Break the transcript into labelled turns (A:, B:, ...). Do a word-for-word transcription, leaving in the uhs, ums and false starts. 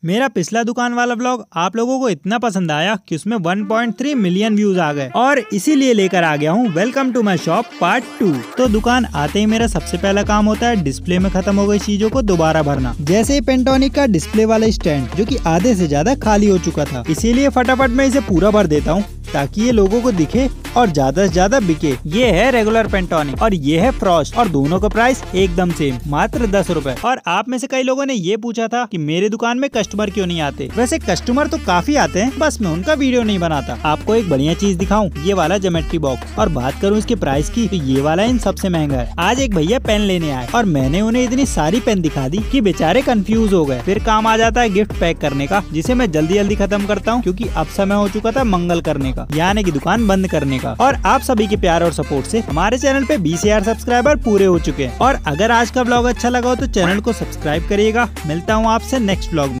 A: मेरा पिछला दुकान वाला ब्लॉग आप लोगों को इतना पसंद आया कि उसमें one point three million views आ गए और इसीलिए लेकर आ गया हूँ welcome to my shop part two. तो दुकान आते ही मेरा सबसे पहला काम होता है डिस्प्ले में खत्म हो गई चीजों को दोबारा भरना। जैसे पेंटोनिक का डिस्प्ले वाला स्टैंड जो कि आधे से ज्यादा खाली हो चुका था, इसीलिए फटाफट मैं इसे पूरा भर देता हूँ ताकि ये लोगों को दिखे और ज्यादा से ज्यादा बिके। ये है रेगुलर पेंटोनिक और ये है फ्रॉस्ट और दोनों का प्राइस एकदम सेम, मात्र दस रुपए। और आप में से कई लोगों ने ये पूछा था कि मेरे दुकान में कस्टमर क्यों नहीं आते। वैसे कस्टमर तो काफी आते हैं, बस मैं उनका वीडियो नहीं बनाता। आपको एक बढ़िया चीज दिखाऊं, ये वाला ज्योमेट्री बॉक्स। और बात करूं इसके प्राइस की तो ये वाला इन सबसे महंगा है। आज एक भैया पेन लेने आए और मैंने उन्हें इतनी सारी पेन दिखा दी कि बेचारे कंफ्यूज हो गए। फिर काम आ जाता है गिफ्ट पैक करने का, जिसे मैं जल्दी जल्दी खत्म करता हूँ क्योंकि अब समय हो चुका था मंगल करने का, यानी कि दुकान बंद करने का। और आप सभी के प्यार और सपोर्ट से हमारे चैनल पे बीस हजार सब्सक्राइबर पूरे हो चुके हैं। और अगर आज का ब्लॉग अच्छा लगा हो तो चैनल को सब्सक्राइब करिएगा। मिलता हूँ आपसे नेक्स्ट ब्लॉग में।